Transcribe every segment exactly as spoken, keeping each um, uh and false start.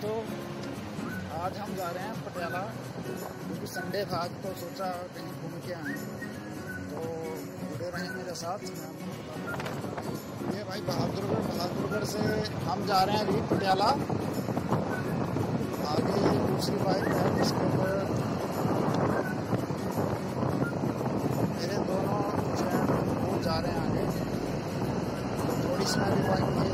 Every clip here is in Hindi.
दोस्तों, आज हम जा रहे हैं पटियाला क्योंकि संडे था आज, तो सोचा कहीं घूम के आए। तो जुड़े रहें मेरे साथ। ये भाई बहादुरगढ़ बहादुरगढ़ से हम जा रहे हैं अभी पटियाला। आगे दूसरी बाइक है जिसके ऊपर मेरे दोनों फ्रेंड वो जा रहे हैं आगे। थोड़ी सी मैं भी बाइक ले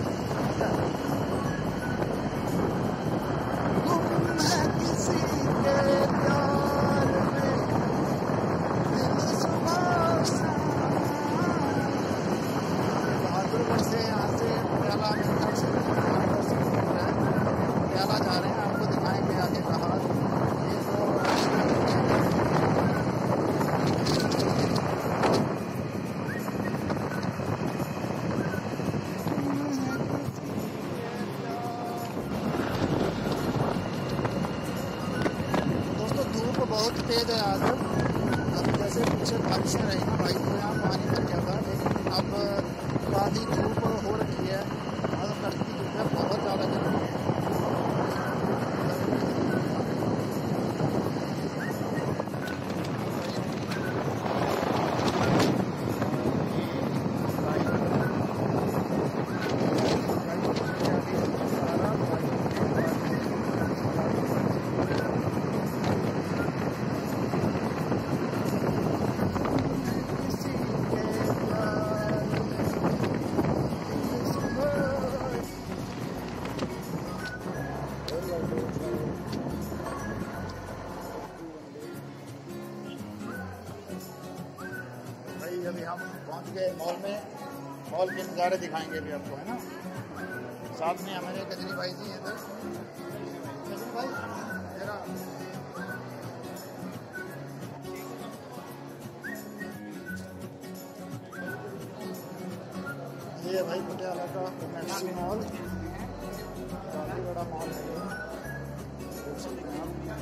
बहादुरगढ़ से यहाँ से पटियाला मेरठ से पटियाला जा रहे हैं। आपको दिखाएंगे आगे कहाँ। ये तो दोस्तों धूप बहुत तेज है आज। अब जैसे पीछे बारिशें रही ना भाई, तो यहाँ पानी भर गया था, लेकिन अब आधी धूप हो रखी है और कड़की धूप है, बहुत ज़्यादा गर्मी है। भाई अभी हम पहुंच गए मॉल में। मॉल के नज़ारे दिखाएंगे अभी आपको, है ना। साथ में हमारे गजनी भाई जी हैं इधर। गजनी भाई तेरा ये भाई पटियाला का मैक्सी मॉल, काफी बड़ा मॉल है ये, देख सकते हैं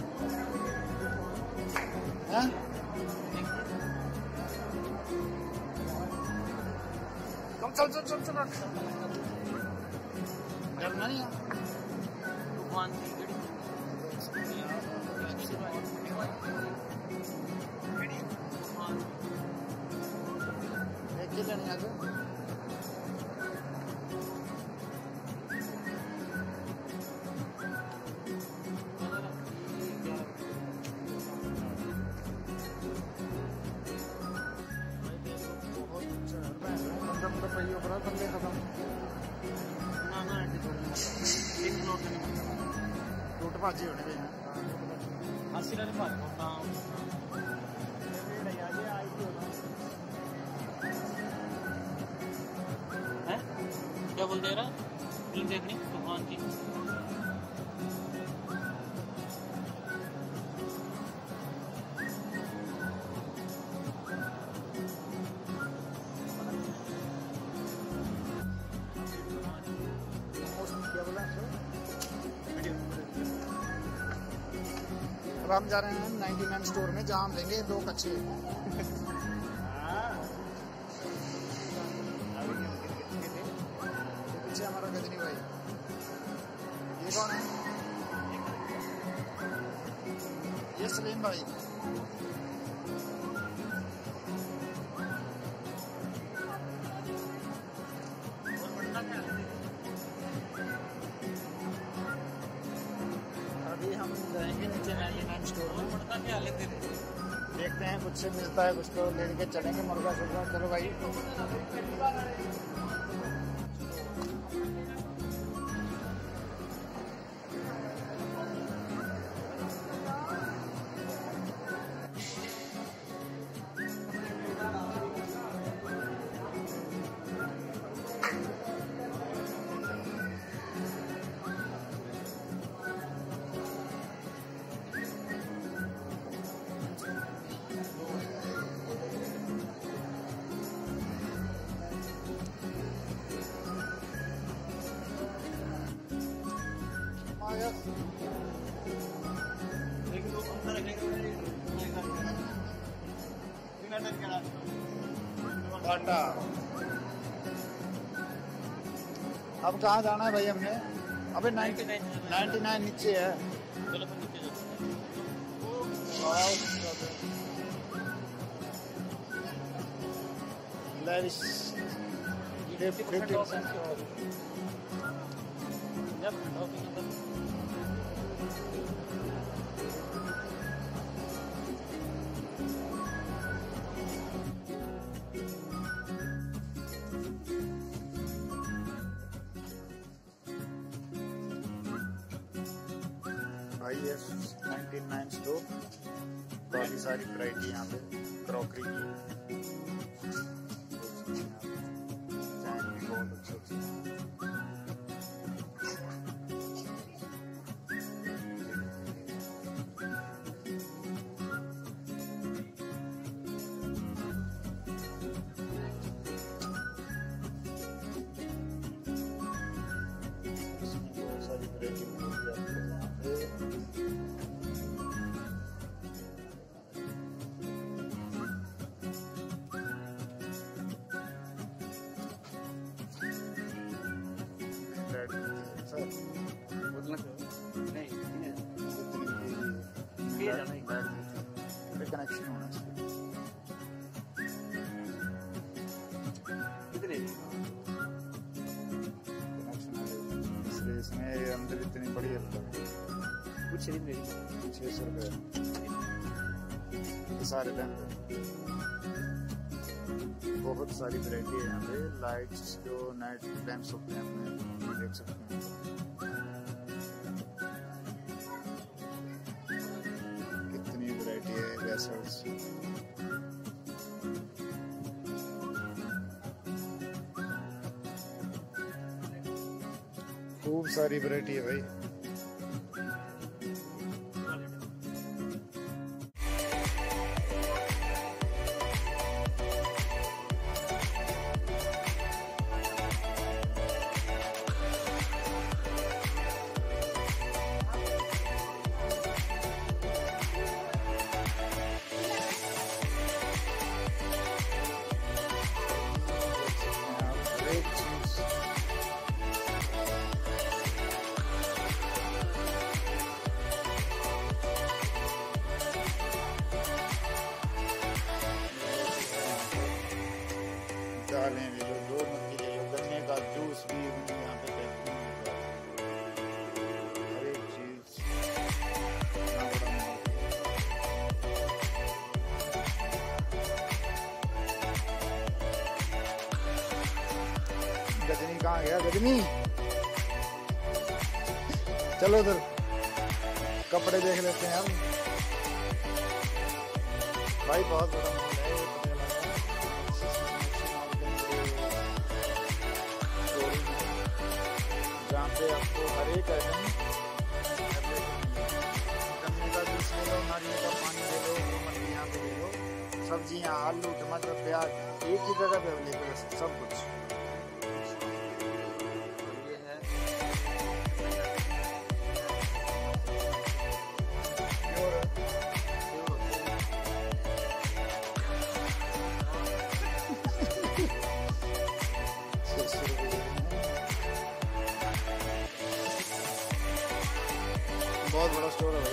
आप। हैं चल चल चल चल डरना नहीं है। तूफान की गड़ी देख लेने आगे। पहियों पर बंदे खत्म ना ना एक नोट टूट भाजी होने पे अस्सी है। क्या बोल दे रहा फिल्म देखनी तूफान की। अब हम जा रहे हैं नाइन्टी नाइन स्टोर में, जहाँ हम लेंगे दो कच्चे। पीछे हमारा गजनी भाई। ये कौन है? ये सलीम भाई। अभी हम जाएंगे नीचे नाइन्टी नाइन स्टोर में। मुर्गा क्या लेते थे, देखते हैं कुछ से मिलता है, कुछ तो लेके चलेंगे मुर्गा शुर्गा। चलो भाई। घाटा। अब कहाँ जाना है भाई हमने? अबे नाइन्टी नाइन नीचे है। चलो फिर नीचे जाओ। लेविस ये फिफ्टी परसेंट जब ठंडा होगी ना भाई ये नाइन्टी नाइन स्टोर, काफी सारी वैरायटी यहाँ पे क्रॉकरी की, डिजाइन भी बहुत अच्छे अच्छे। इसमें बहुत सारी वैरायटी मिलेगी आपको यहाँ पे। कनेक्शन होना चाहिए। कितने कनेक्शन इसलिए इसमें अंदर इतनी बड़ी है, कुछ नहीं मेरी छः सौ रुपये सारे लैंप। बहुत सारी वैरायटी है यहाँ पे, लाइट्स जो नाइट लैंप्स होते हैं अपने देख सकते हैं। कितनी वैरायटी है वेसल्स। खूब सारी वैरायटी है भाई। दालें ले लो, दो मक्की ले लो, गन्ने का जूस भी यहाँ पे देखने को मिल रहा है। हर एक चीज इतना बड़ा मॉल। गजनी कहाँ गया? गजनी चलो उधर कपड़े देख लेते हैं हम। भाई बहुत बड़ा मॉल है जहाँ पे आपको हर एक आइटम गन्ने का जूस ले लो, नारियल का पानी ले लो, मछली यहाँ पे ले लो, सब्जियाँ आलू टमाटर प्याज एक ही जगह पे अवेलेबल है सब कुछ। ये है बहुत बड़ा स्टोर है भाई।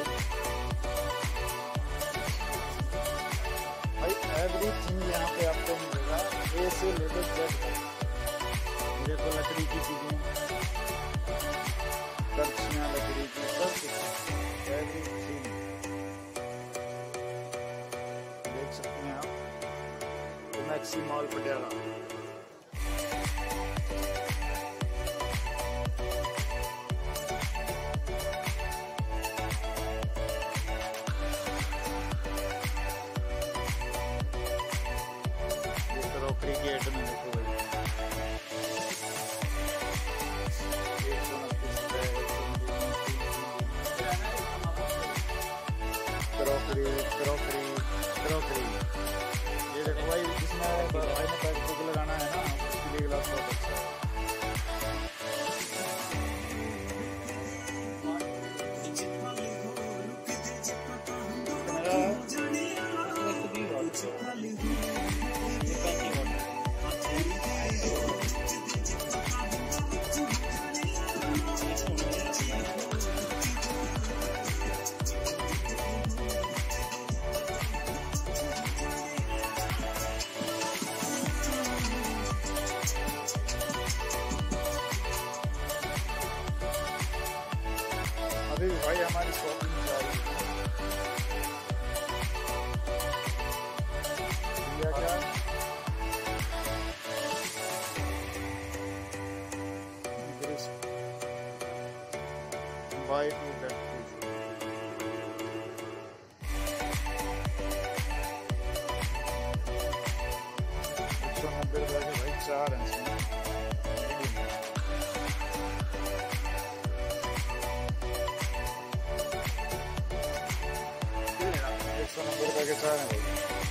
भाई एवरीथिंग यहाँ पे आपको मिलेगा, ए से लेकर जेड तक। देखो लकड़ी की चीजें, कर्चियाँ लकड़ी की, सब कुछ एवरीथिंग देख सकते हैं आप। तो मैक्सी मॉल पटियाला। क्रिकेट में देखो भाई एक सौ उनतीस क्रॉकरी क्रॉकरी क्रॉकरी। ये देखो भाई, जिसमें भाई ने पैक बुक लगाना है ना, उसके लिए ग्लास बहुत अच्छा है। मेरा अभी भाई हमारी शॉपिंग जारी है। क्या बाय टू गेट एक सौ नब्बे रुपए के भाई चार हैं इसमें। एक सौ नब्बे रुपए के चार हैं भाई।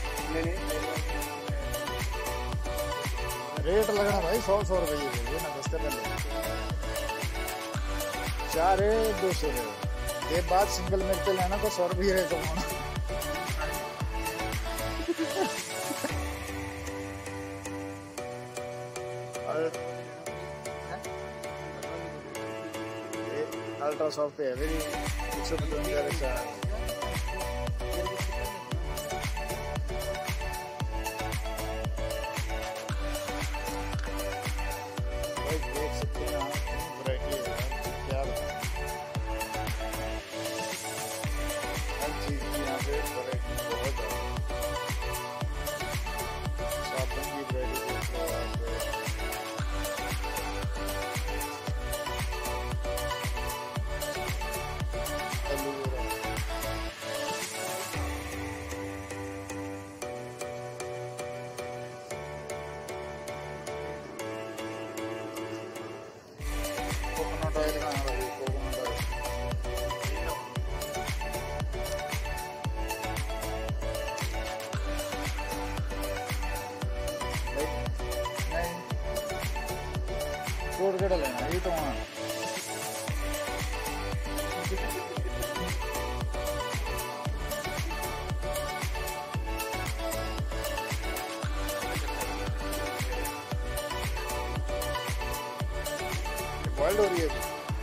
रेट लगना भाई सौ सौ रुपये ये ना दस कर चार है दो सौ है। ये बात सिंगल मिर्च लेना तो सौ रुपये है कमाना। अल्ट्रा सॉफ्ट है वेरी एक सौ पचहत्तर चार। देख सकते हैं आप वैरायटी है क्या हर चीज की यहाँ पे वैरायटी बहुत है। साबुन की वैरायटी देख लो आप। एलोवेरा कोकोनट ऑयल का है भाई कोकोनट ऑयल। नहीं कोड कट लेना ये तो वहाँ बॉइल्ड हो रही है।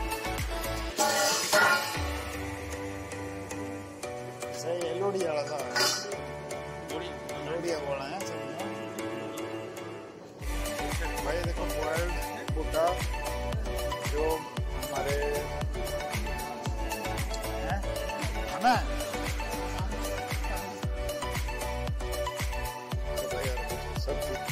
सही है लोड़ी वाला था लोड़ी वाला है भाई। देखो बॉइल्ड भुट्टा जो हमारे है ना तो भाई यार सब चीज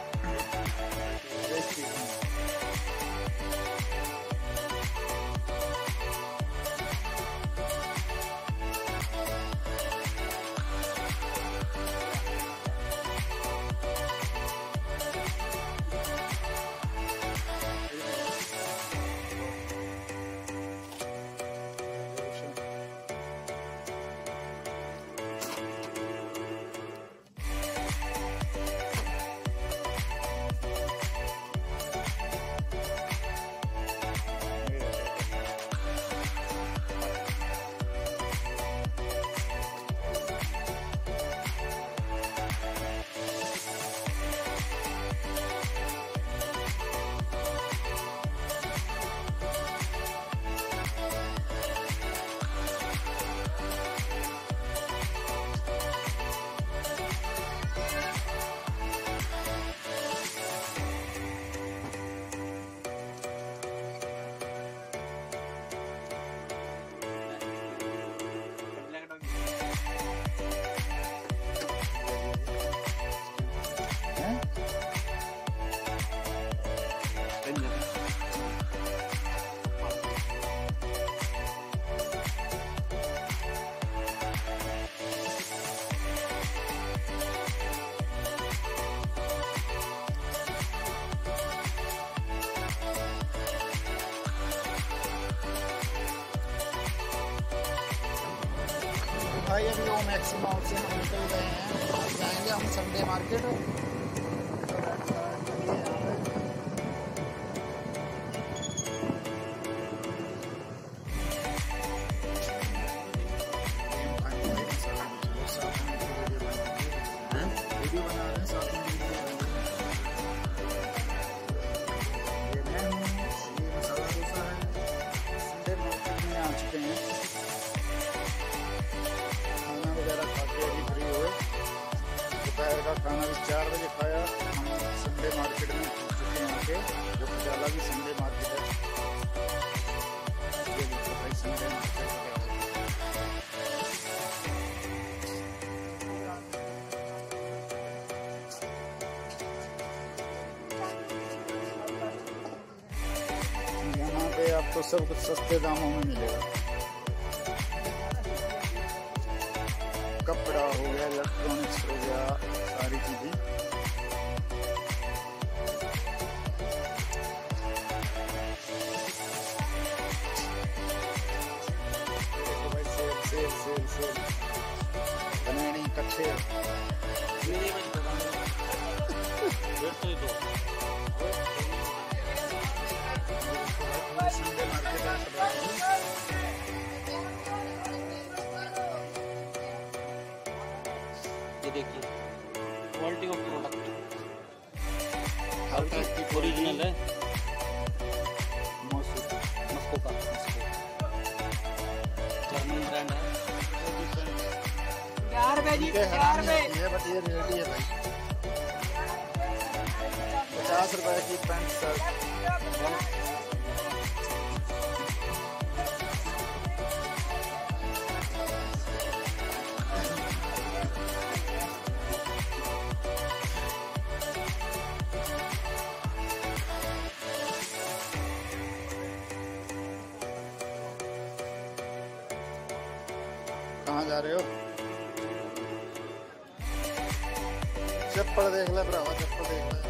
भाई अभी वो मैक्सिमम से हम निकल गए हैं। आज जाएंगे हम संडे मार्केट। वीडियो बना रहे हैं साथ में ये मैं हूँ, ये मसाला डोसा है। संडे मार्केट में आ चुके हैं। खाना वगैरह खा के अभी फ्री हुए। दोपहर का खाना भी चार बजे खाया। हम संडे मार्केट में पहुँच चुके हैं आके, जो पटियाला भी संडे मार्केट है। ये देखो भाई संडे मार्केट तो सब कुछ सस्ते दामों में मिलेगा। कपड़ा हो गया, इलेक्ट्रॉनिक्स हो गया, सारी चीजें। देखो भाई सेल सेल सेल सेल बनेनी कच्छे संडे मार्केट है। ये देखिए क्वालिटी ऑफ प्रोडक्ट हल्का ओरिजिनल है, मौसू मस्को का, जर्मन ब्रांड है। यार भाई जी यार भाई ये बट ये रेडी है भाई। पचास रुपए की पैंट शर्ट कहाँ जा रहे हो? चप्पल देख ले भरावा, चप्पल देख ले।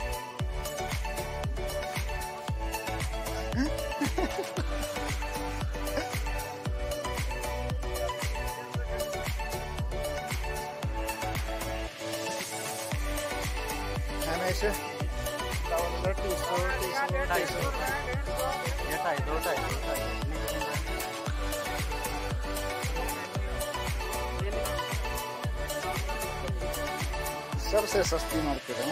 हमेशा टू सौ ढाई सौ ये ढाई दो ढाई दो ढाई सबसे सस्ती मार्केट है।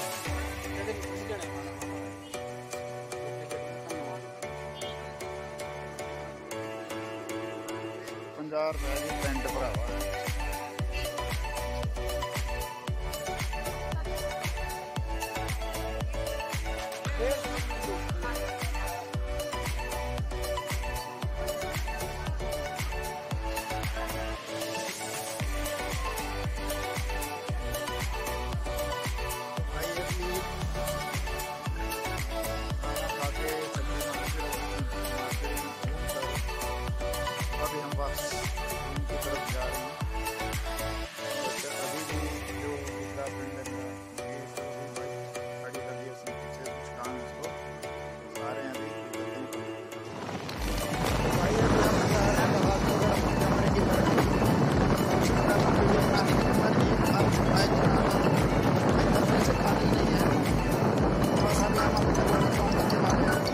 पंजाह रुपए की पेंट भरावा है। अभी हम बस उनकी तरफ जा रहे हैं। अभी भी जो दूसरा पिंड खड़ी कर दी उसने पीछे कुछ काम उसको सारे अभी भाई कैमरे की तरफ से खानी नहीं है। बस अभी हम अपने प्लेटफॉर्म के बारे में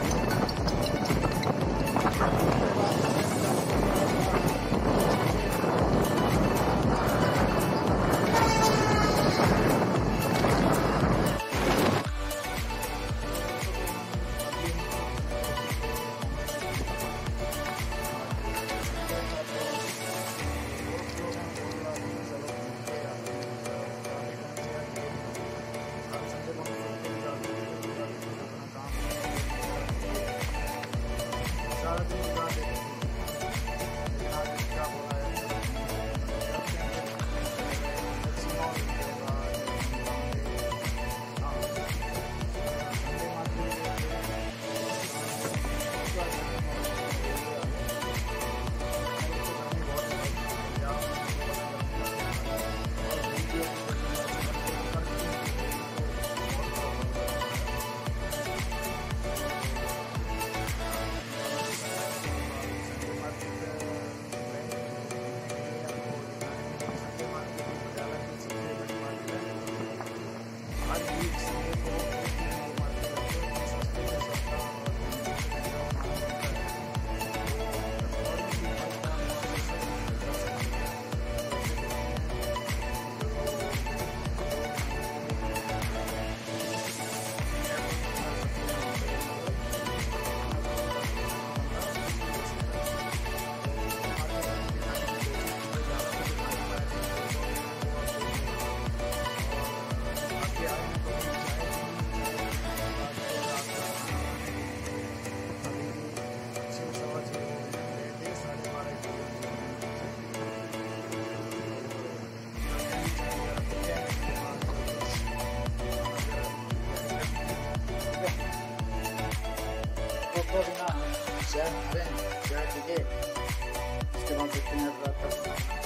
चाय बना रहे हैं, चाय पी के उसके बाद देखते हैं रात तक।